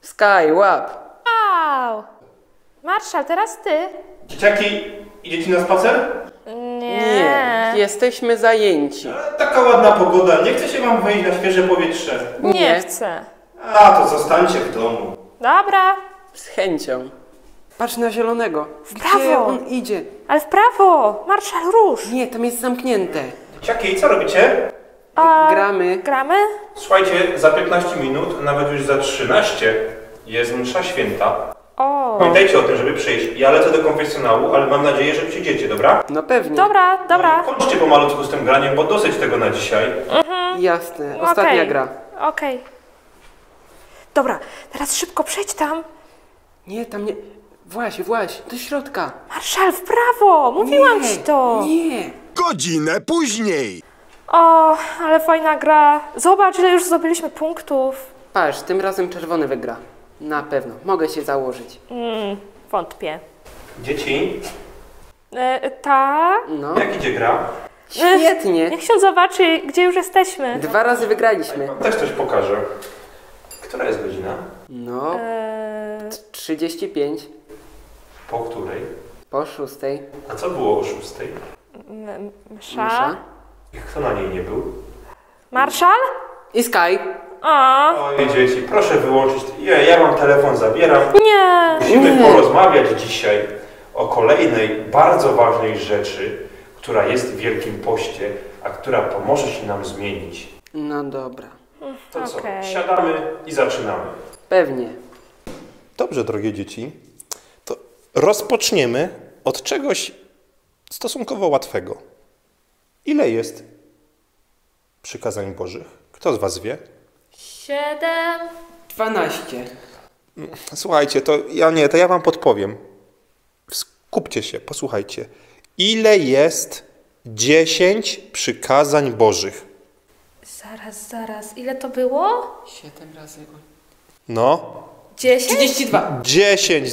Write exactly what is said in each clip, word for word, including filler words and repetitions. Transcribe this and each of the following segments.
Sky, łap! Wow! Marszal, teraz ty. Dzieciaki, idziecie na spacer? Nie. Nie, jesteśmy zajęci. Ale taka ładna pogoda, nie chce się wam wyjść na świeże powietrze. Nie, Nie. chcę. A, to zostańcie w domu. Dobra, Z chęcią. Patrz na zielonego. W Gdzie prawo. on idzie? ale w prawo. Marszal, rusz. Nie, tam jest zamknięte. Dzieciaki, co robicie? A, Gramy. gramy? Słuchajcie, za piętnaście minut, a nawet już za trzynaście jest msza święta. O. Pamiętajcie o tym, żeby przyjść. Ja lecę do konfesjonału, ale mam nadzieję, że przyjdziecie, dobra? No pewnie. Dobra, dobra. Kończcie pomalutku z tym graniem, bo dosyć tego na dzisiaj. Jasne, ostatnia Okej. gra. Okej. Dobra, teraz szybko przejdź tam. Nie, tam nie... Właśnie, właśnie, do środka. Marszal, w prawo. Mówiłam nie, ci to. Nie. Godzinę później. O, ale fajna gra. Zobacz, ile już zdobyliśmy punktów. Patrz, tym razem czerwony wygra. Na pewno, mogę się założyć. Mm, wątpię. Dzieci, E, ta? No, jak idzie gra? świetnie. Niech się zobaczy, gdzie już jesteśmy. Dwa razy wygraliśmy. Też coś pokażę. Która jest godzina? No, E, trzydzieści pięć Po której? po szóstej. A co było o szóstej? m- msza? Msza. I kto na niej nie był? Marszal? I Sky. O, Oj, dzieci, proszę wyłączyć. Ja, ja mam telefon, zabieram. nie. Musimy Nie. porozmawiać dzisiaj o kolejnej bardzo ważnej rzeczy, która jest w Wielkim Poście, a która pomoże się nam zmienić. No dobra, To co? Okej. Siadamy i zaczynamy. pewnie. Dobrze, drogie dzieci. To rozpoczniemy od czegoś stosunkowo łatwego. Ile jest przykazań Bożych? Kto z was wie? Siedem. dwanaście. Słuchajcie, to ja nie, to ja wam podpowiem. Skupcie się, posłuchajcie. Ile jest dziesięć przykazań Bożych? Zaraz, zaraz. Ile to było? siedem razy... No, Dziesięć? trzydzieści dwa. dziesięć.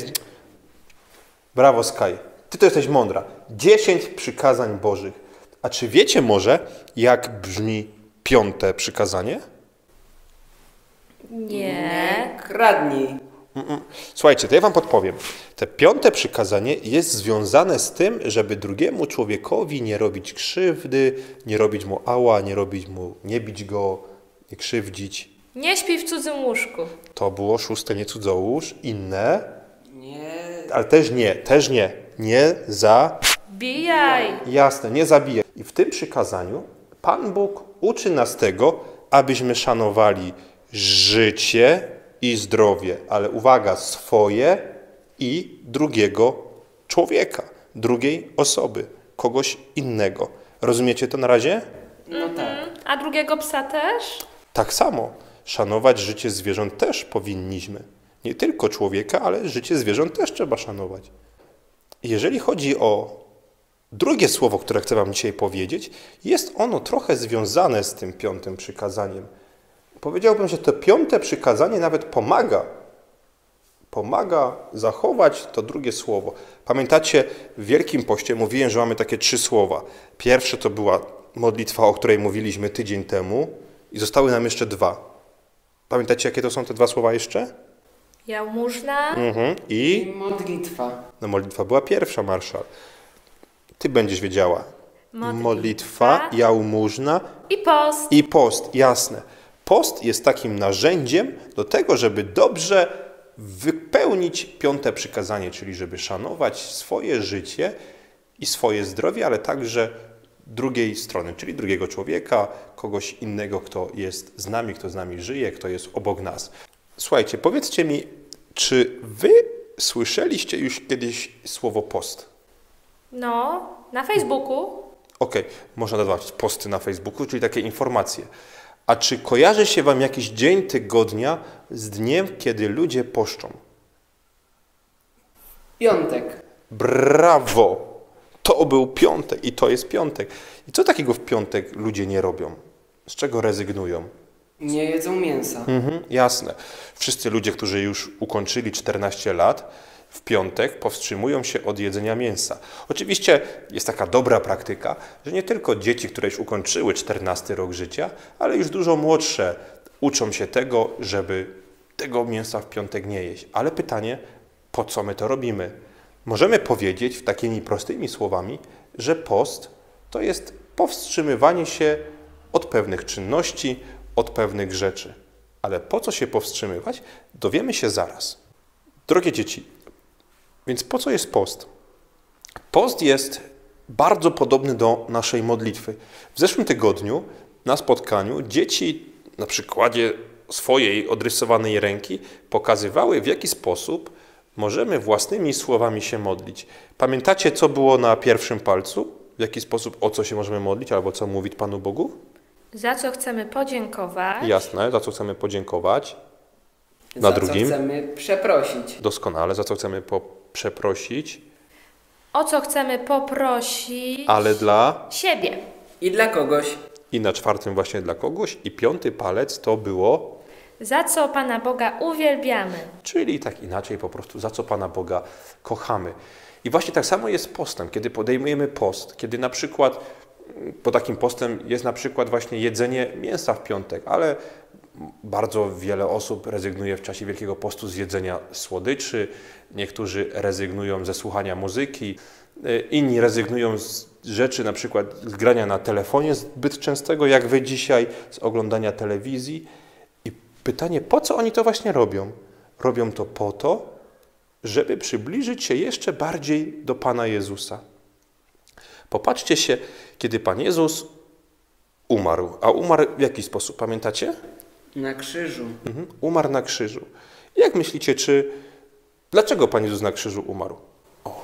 Brawo, Sky. Ty to jesteś mądra. dziesięć przykazań Bożych. A czy wiecie może, jak brzmi piąte przykazanie? Nie. Kradnij. Słuchajcie, to ja wam podpowiem. Te piąte przykazanie jest związane z tym, żeby drugiemu człowiekowi nie robić krzywdy, nie robić mu ała, nie robić mu, nie bić go, nie krzywdzić. Nie śpij w cudzym łóżku. To było szóste, nie cudzołóż. Inne, Nie. ale też nie, też nie. Nie za... Bijaj. Jasne, nie zabijaj. I w tym przykazaniu Pan Bóg uczy nas tego, abyśmy szanowali życie i zdrowie, ale uwaga, swoje i drugiego człowieka, drugiej osoby, kogoś innego. Rozumiecie to na razie? No tak. A drugiego psa też? Tak samo. Szanować życie zwierząt też powinniśmy. Nie tylko człowieka, ale życie zwierząt też trzeba szanować. Jeżeli chodzi o drugie słowo, które chcę wam dzisiaj powiedzieć, jest ono trochę związane z tym piątym przykazaniem. Powiedziałbym, że to piąte przykazanie nawet pomaga. Pomaga zachować to drugie słowo. Pamiętacie, w Wielkim Poście mówiłem, że mamy takie trzy słowa. Pierwsze to była modlitwa, o której mówiliśmy tydzień temu i zostały nam jeszcze dwa. Pamiętacie, jakie to są te dwa słowa jeszcze? Jałmużna. Mhm. I I? modlitwa. No modlitwa była pierwsza, Marszal. Ty będziesz wiedziała. Modlitwa. Modlitwa, jałmużna I post. i post, jasne. Post jest takim narzędziem do tego, żeby dobrze wypełnić piąte przykazanie, czyli żeby szanować swoje życie i swoje zdrowie, ale także drugiej strony, czyli drugiego człowieka, kogoś innego, kto jest z nami, kto z nami żyje, kto jest obok nas. Słuchajcie, powiedzcie mi, czy wy słyszeliście już kiedyś słowo post? No, na Facebooku. Okej, można dodawać posty na Facebooku, czyli takie informacje. A czy kojarzy się wam jakiś dzień tygodnia z dniem, kiedy ludzie poszczą? Piątek. Brawo! To był piątek i to jest piątek. I co takiego w piątek ludzie nie robią? Z czego rezygnują? Nie jedzą mięsa. Mhm, jasne. Wszyscy ludzie, którzy już ukończyli czternaście lat, w piątek powstrzymują się od jedzenia mięsa. Oczywiście jest taka dobra praktyka, że nie tylko dzieci, które już ukończyły czternasty rok życia, ale już dużo młodsze uczą się tego, żeby tego mięsa w piątek nie jeść. Ale pytanie, po co my to robimy? Możemy powiedzieć w takimi prostymi słowami, że post to jest powstrzymywanie się od pewnych czynności, od pewnych rzeczy. Ale po co się powstrzymywać? Dowiemy się zaraz. Drogie dzieci, więc po co jest post? Post jest bardzo podobny do naszej modlitwy. W zeszłym tygodniu na spotkaniu dzieci na przykładzie swojej odrysowanej ręki pokazywały, w jaki sposób możemy własnymi słowami się modlić. Pamiętacie, co było na pierwszym palcu? W jaki sposób, o co się możemy modlić, albo co mówić Panu Bogu? Za co chcemy podziękować. Jasne, za co chcemy podziękować. Na Za drugim? co chcemy przeprosić. Doskonale, za co chcemy po przeprosić. O co chcemy poprosić. Ale dla... Siebie. I dla kogoś. I na czwartym właśnie dla kogoś. I piąty palec to było... Za co Pana Boga uwielbiamy. Czyli tak inaczej po prostu, za co Pana Boga kochamy. I właśnie tak samo jest z postem. Kiedy podejmujemy post, kiedy na przykład po takim postem jest na przykład właśnie jedzenie mięsa w piątek, ale bardzo wiele osób rezygnuje w czasie Wielkiego Postu z jedzenia słodyczy, niektórzy rezygnują ze słuchania muzyki, inni rezygnują z rzeczy, na przykład z grania na telefonie zbyt częstego, jak wy dzisiaj, z oglądania telewizji. I pytanie, po co oni to właśnie robią? Robią to po to, żeby przybliżyć się jeszcze bardziej do Pana Jezusa. Popatrzcie się, kiedy Pan Jezus umarł. A umarł w jaki sposób? Pamiętacie? Na krzyżu. Mhm. Umarł na krzyżu. Jak myślicie, czy... Dlaczego Pan Jezus na krzyżu umarł? O.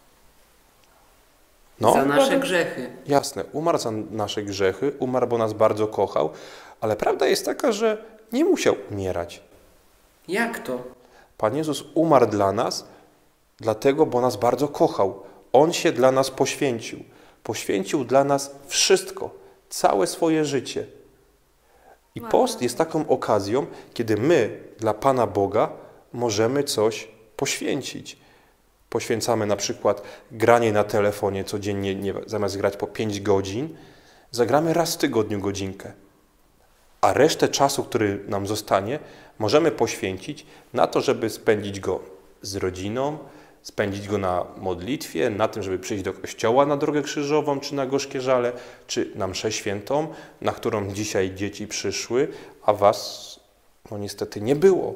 No, Za nasze grzechy. jasne. Umarł za nasze grzechy, umarł, bo nas bardzo kochał, ale prawda jest taka, że nie musiał umierać. Jak to? Pan Jezus umarł dla nas, dlatego, bo nas bardzo kochał. On się dla nas poświęcił. Poświęcił dla nas wszystko, całe swoje życie. I post jest taką okazją, kiedy my dla Pana Boga możemy coś poświęcić. Poświęcamy na przykład granie na telefonie codziennie, nie, zamiast grać po pięć godzin, zagramy raz w tygodniu godzinkę. A resztę czasu, który nam zostanie, możemy poświęcić na to, żeby spędzić go z rodziną, spędzić go na modlitwie, na tym, żeby przyjść do kościoła na Drogę Krzyżową, czy na Gorzkie Żale, czy na mszę świętą, na którą dzisiaj dzieci przyszły, a was, no niestety, nie było.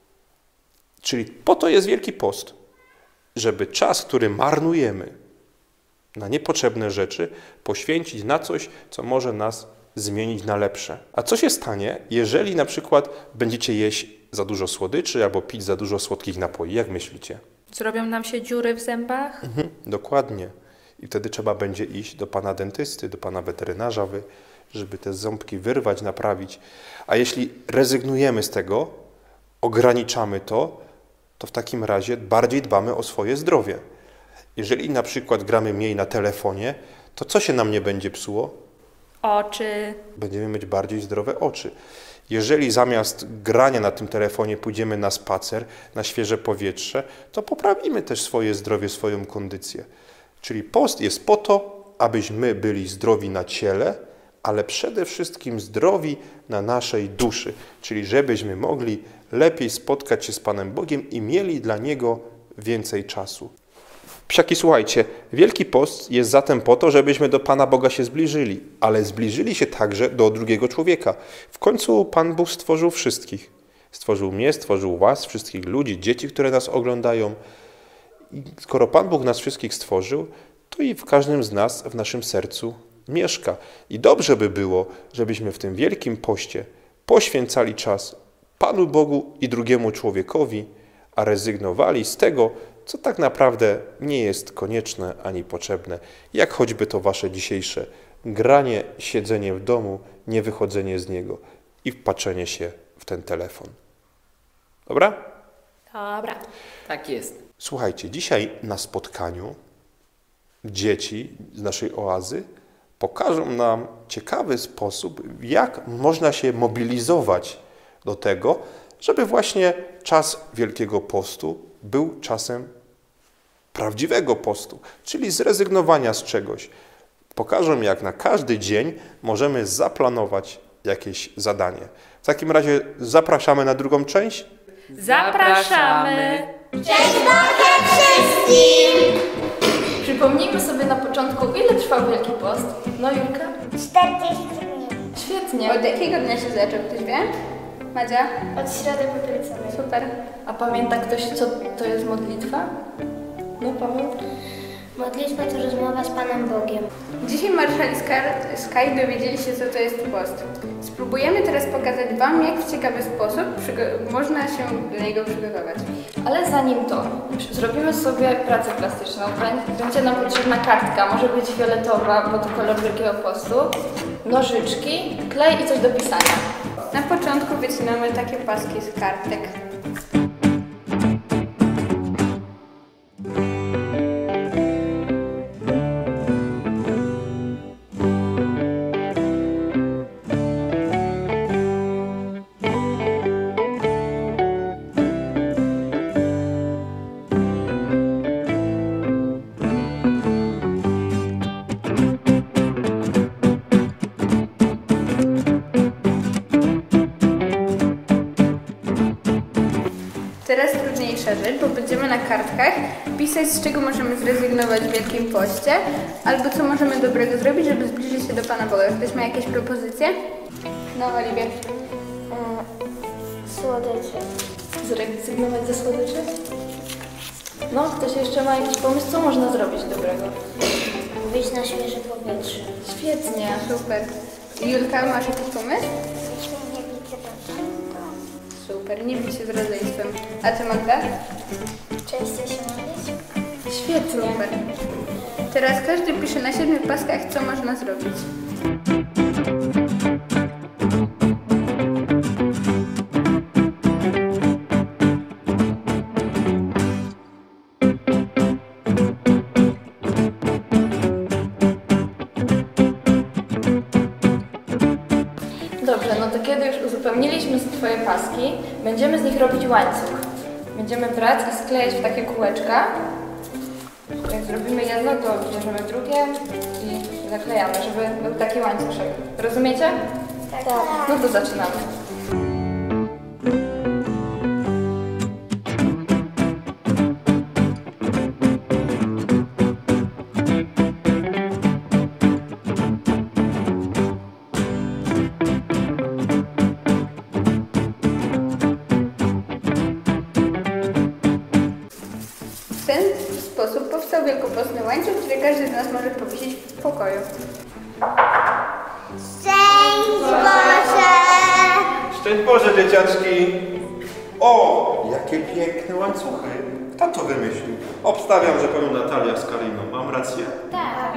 Czyli po to jest Wielki Post, żeby czas, który marnujemy na niepotrzebne rzeczy, poświęcić na coś, co może nas zmienić na lepsze. A co się stanie, jeżeli na przykład będziecie jeść za dużo słodyczy albo pić za dużo słodkich napoi? Jak myślicie? Zrobią nam się dziury w zębach? Mhm, dokładnie. I wtedy trzeba będzie iść do pana dentysty, do pana weterynarza, żeby te ząbki wyrwać, naprawić. A jeśli rezygnujemy z tego, ograniczamy to, to w takim razie bardziej dbamy o swoje zdrowie. Jeżeli na przykład gramy mniej na telefonie, to co się nam nie będzie psuło? Oczy. Będziemy mieć bardziej zdrowe oczy. Jeżeli zamiast grania na tym telefonie pójdziemy na spacer, na świeże powietrze, to poprawimy też swoje zdrowie, swoją kondycję. Czyli post jest po to, abyśmy byli zdrowi na ciele, ale przede wszystkim zdrowi na naszej duszy. Czyli żebyśmy mogli lepiej spotkać się z Panem Bogiem i mieli dla Niego więcej czasu. Psiaki, słuchajcie, Wielki Post jest zatem po to, żebyśmy do Pana Boga się zbliżyli, ale zbliżyli się także do drugiego człowieka. W końcu Pan Bóg stworzył wszystkich. Stworzył mnie, stworzył was, wszystkich ludzi, dzieci, które nas oglądają. I skoro Pan Bóg nas wszystkich stworzył, to i w każdym z nas, w naszym sercu mieszka. I dobrze by było, żebyśmy w tym Wielkim Poście poświęcali czas Panu Bogu i drugiemu człowiekowi, a rezygnowali z tego, co tak naprawdę nie jest konieczne ani potrzebne, jak choćby to wasze dzisiejsze granie, siedzenie w domu, nie wychodzenie z niego i wpatrzenie się w ten telefon. Dobra? Dobra. Tak jest. Słuchajcie, dzisiaj na spotkaniu dzieci z naszej oazy pokażą nam ciekawy sposób, jak można się mobilizować do tego, żeby właśnie czas Wielkiego Postu był czasem prawdziwego postu, czyli zrezygnowania z czegoś. Pokażę, jak na każdy dzień możemy zaplanować jakieś zadanie. W takim razie zapraszamy na drugą część. Zapraszamy! Przypomnijmy sobie na początku, ile trwał Wielki Post. No Julka? czterdzieści minut. Świetnie. Od jakiego dnia się zaczął? Ktoś wie? Madzia? Od środy popielcowej. Super. A pamięta ktoś, co to jest modlitwa? No Paweł? Modlitwa to rozmowa z Panem Bogiem. Dzisiaj Marszali Sky dowiedzieli się, co to jest post. Spróbujemy teraz pokazać Wam, jak w ciekawy sposób można się do niego przygotować. Ale zanim to, zrobimy sobie pracę plastyczną. Będzie nam potrzebna kartka, może być fioletowa, bo to kolor Wielkiego Postu, nożyczki, klej i coś do pisania. Na początku wycinamy takie paski z kartek. Teraz trudniejsza rzecz, bo będziemy na kartkach pisać, z czego możemy zrezygnować w Wielkim Poście, albo co możemy dobrego zrobić, żeby zbliżyć się do Pana Boga. Ktoś ma jakieś propozycje? No, Oliwie. Słodycze. Zrezygnować ze słodyczy? No, ktoś jeszcze ma jakiś pomysł, co można zrobić dobrego? Wyjść na świeże powietrze. Świetnie. Super. Julka, masz jakiś pomysł? Nie widzę Super, nie bić się z rodzeństwem. A Ty, Magda? Częściej się modlić? Świetnie. Super. Teraz każdy pisze na siedmiu paskach, co można zrobić. Dobrze, no to kiedy już uzupełniliśmy Twoje paski, będziemy z nich robić łańcuch. Będziemy brać i sklejać w takie kółeczka. Jak zrobimy jedno, to bierzemy drugie i zaklejamy, żeby był taki łańcuszek. Rozumiecie? Tak. No to zaczynamy. W ten sposób powstał wielkopostny łańcuch, który każdy z nas może powiesić w pokoju. Szczęść Boże! Szczęść Boże, dzieciaczki! O, jakie piękne łańcuchy! Kto to wymyślił? Obstawiam, że pewno Natalia z Kariną. Mam rację? Tak.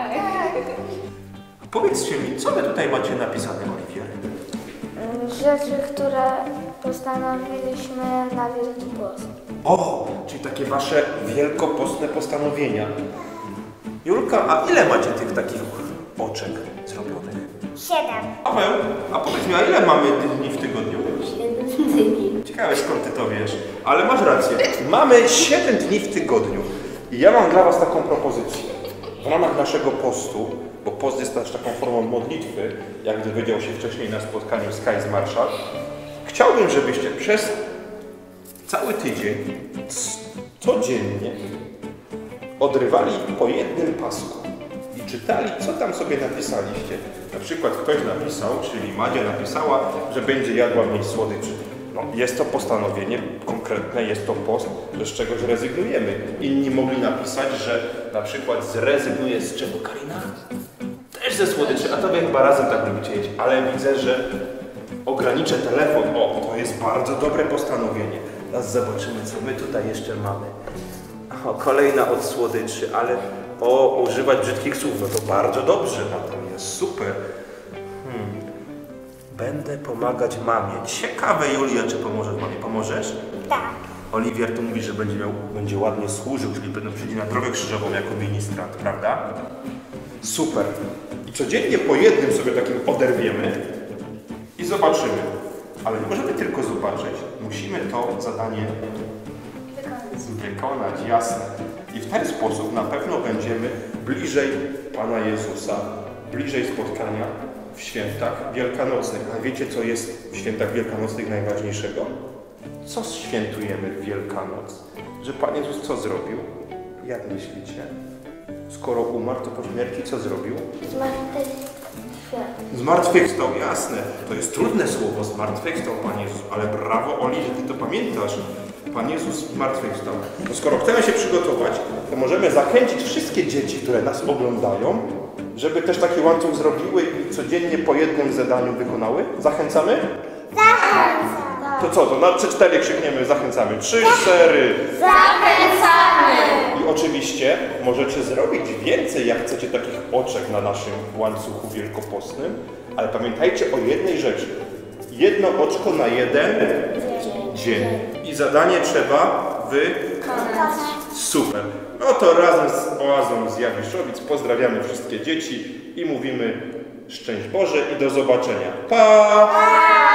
Powiedzcie mi, co wy tutaj macie napisane, Oliwier? Rzeczy, które postanowiliśmy na Wielki Post. O, czyli takie wasze wielkopostne postanowienia. Julka, a ile macie tych takich oczek zrobionych? Siedem. Paweł, a powiedz mi, a ile mamy dni w tygodniu? Siedem dni. Ciekawe, skąd ty to wiesz. Ale masz rację. Mamy siedem dni w tygodniu. I ja mam dla was taką propozycję. W ramach naszego postu, bo post jest też taką formą modlitwy, jak dowiedział się wcześniej na spotkaniu Sky z Marszal, chciałbym, żebyście przez cały tydzień, codziennie odrywali po jednym pasku i czytali, co tam sobie napisaliście. Na przykład ktoś napisał, czyli Madzia napisała, że będzie jadła mniej słodyczy. No, jest to postanowienie konkretne, jest to post, że z czegoś rezygnujemy. Inni mogli napisać, że na przykład zrezygnuje z czego, Karina? Też ze słodyczy, a tobie chyba razem tak lubicie jeść, ale widzę, że ograniczę telefon. O, to jest bardzo dobre postanowienie. Teraz zobaczymy, co my tutaj jeszcze mamy. O, kolejna od słodyczy, ale o, używać brzydkich słów, no to bardzo dobrze, Natalia, super. Hmm. Będę pomagać mamie. Ciekawe, Julia, czy pomożesz mamie? Pomożesz? Tak. Oliwier tu mówi, że będzie miał, będzie ładnie służył, czyli będą przyjdzie na drogę krzyżową jako ministrant, prawda? Super. I codziennie po jednym sobie takim oderwiemy i zobaczymy. Ale nie możemy tylko zobaczyć. Musimy to zadanie wykonać. Wykonać, jasne. I w ten sposób na pewno będziemy bliżej Pana Jezusa, bliżej spotkania w świętach wielkanocnych. A wiecie, co jest w świętach wielkanocnych najważniejszego? Co świętujemy w Wielkanoc? Że Pan Jezus co zrobił? Jak myślicie? Skoro umarł, to po śmierci co zrobił? Zmartwychwstał. Zmartwychwstał, jasne. To jest trudne słowo, zmartwychwstał Pan Jezus, ale brawo Oli, że Ty to pamiętasz. Pan Jezus zmartwychwstał. To skoro chcemy się przygotować, to możemy zachęcić wszystkie dzieci, które nas oglądają, żeby też taki łańcuch zrobiły i codziennie po jednym zadaniu wykonały. Zachęcamy? Zachęcam. To co, to na trzy cztery krzykniemy zachęcamy. trzy cztery. Zachęcamy. I oczywiście możecie zrobić więcej, jak chcecie, takich oczek na naszym łańcuchu wielkopostnym, ale pamiętajcie o jednej rzeczy. Jedno oczko na jeden dzień. I zadanie trzeba wykonać. Super. No to razem z Oazą z Jawiszowic pozdrawiamy wszystkie dzieci i mówimy szczęść Boże i do zobaczenia. Pa!